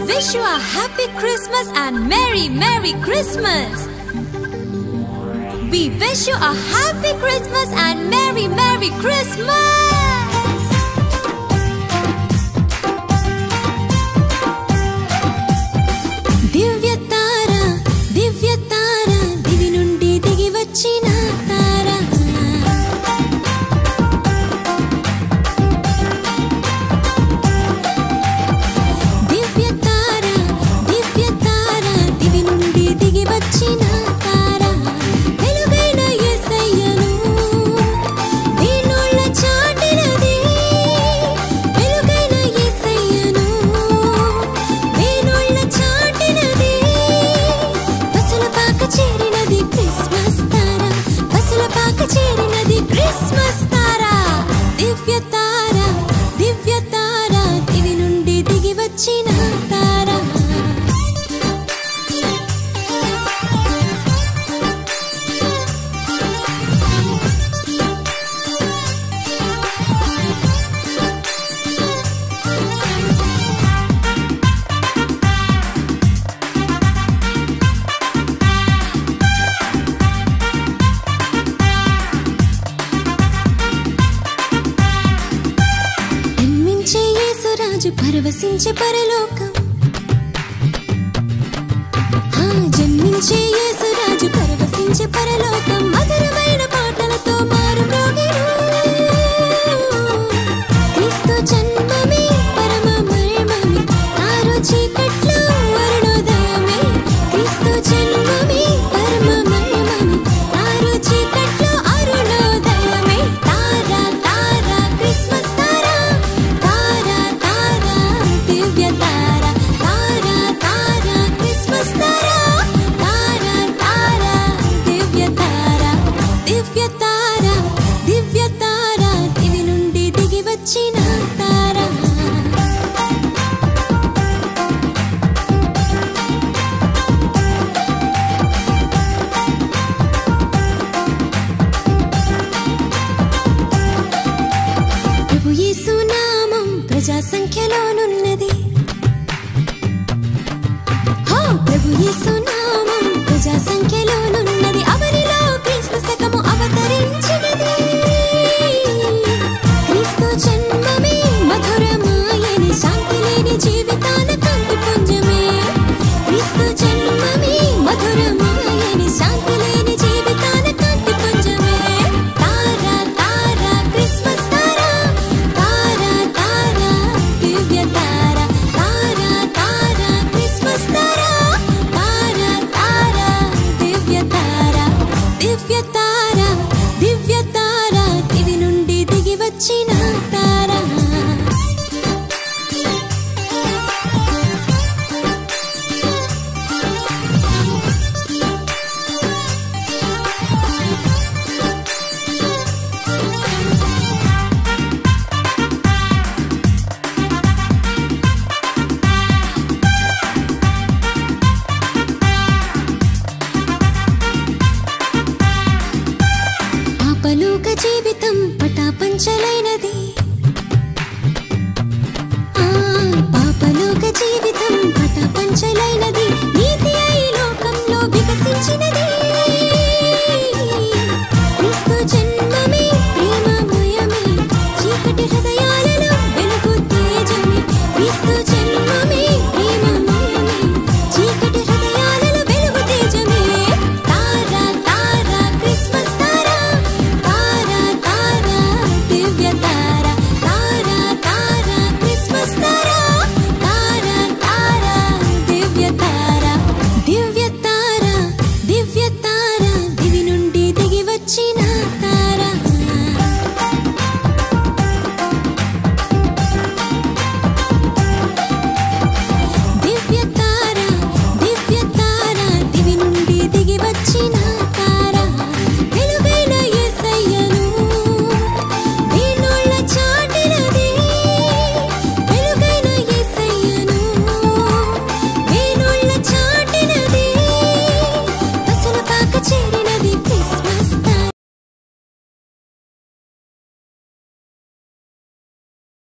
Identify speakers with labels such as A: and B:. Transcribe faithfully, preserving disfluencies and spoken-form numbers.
A: wish you a happy Christmas and Merry Merry Christmas. We wish you a happy Christmas and Merry Merry Christmas. Divya Tara, Divya Tara, divi nundi digi vachina tara. Divya Tara, Divya Tara, divi nundi digi vachina tara. Velugaina Yesayyanu venulla chatinadi. Velugaina Yesayyanu venulla chatinadi. Basula paaka cherinadi Christmas tara. Basula paaka cherinadi Christmas tara. Divya Tara, Divya Tara, divi nundi digi vachina tara. జన్మించే యేసురాజు పరవశించే పరలోకం. ఆ జన్మించే యేసురాజు పరవశించే పరలోకం. మధురమైన పాటలతో మారు మ్రోగెను. క్రీస్తు జన్మమే పరమ మర్మమే. ఆరో చీకట్లో అరుణోదయమే. క్రీస్తు జన్మమే పరమ మర్మమే. ఆరో చీకట్లో అరుణోదయమే. తారా తారా క్రిస్మస్ తారా. తారా తారా దివ్య తారా. తారా తారా క్రిస్మస్ తారా. తారా తారా దివ్య తారా. దివ్య తారా, దివ్య తారా, దివి నుండి దిగి వచ్చిన తారా. ప్రభు యేసు నామం ప్రజా సంఖ్యలోనున్నది. హో ప్రభు యేసు నామం ప్రజా సంఖ్యలోనున్నది. అవనిలో క్రీస్తు శకము అవతరించినది. క్రీస్తు జన్మమే మధురమాయని. శాంతి లేని జీవితాన కాంతి పుంజమే. క్రీస్తు జన్మమే మధురమాయని. శాంతి లేని జీవితాన కాంతి పుంజమే. తారా తారా క్రిస్మస్ తారా. తారా తారా దివ్య తారా. తారా తారా క్రిస్మస్ తారా. తారా తారా దివ్య తారా. దివ్య తారా, దివ్య తారా, దివి నుండి దిగి వచ్చిన తారా.